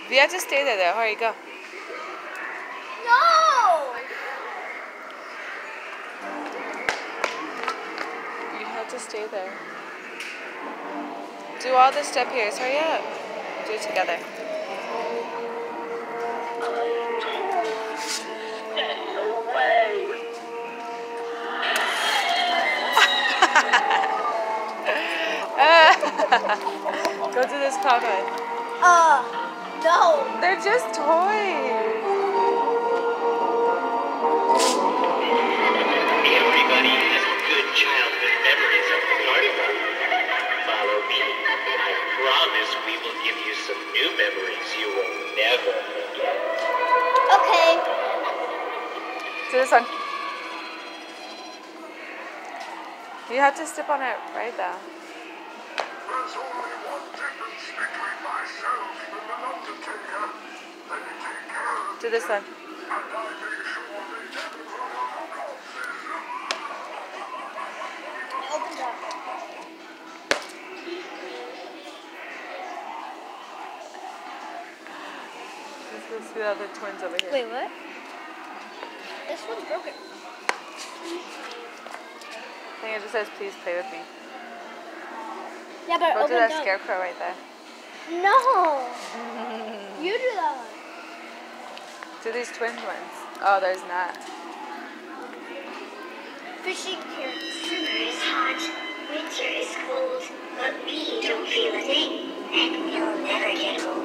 You have to stay there though. Hurry, go. No! You have to stay there. Do all this stuff here. Hurry up. Do it together. Go to this cloud one. No. They're just toys. Everybody has good childhood memories of the carnival. Follow me. I promise we will give you some new memories you will never forget. Okay. Do this one. You have to step on it right there. There's only one difference between myself and an undertaker. They take care of Do this one. and I make sure they never run out of corpses. It opens up. Let's see the other twins over here. Wait, what? This one's broken. I think it just says, please play with me. Yeah, but it Go to opens that up. scarecrow right there. No. You do that one. Do these twin ones. Oh, there's not. Fishing carrots. Summer is hot, winter is cold, but we don't feel a thing, and we'll never get old.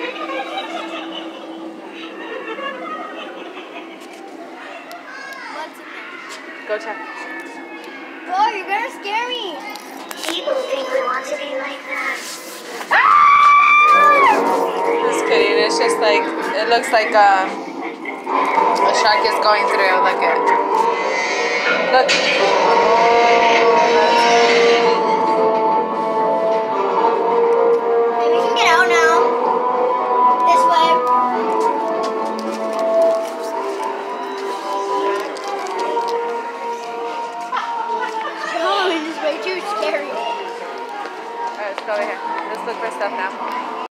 What's in there? Go check. Oh, you're gonna scare me. People think we want to be like that. Just kidding. It's just like, it looks like a shark is going through. Look at it. Look. Maybe we can get out now. This way. Oh, this is way too scary. Alright, let's go over here. Let's look for stuff now.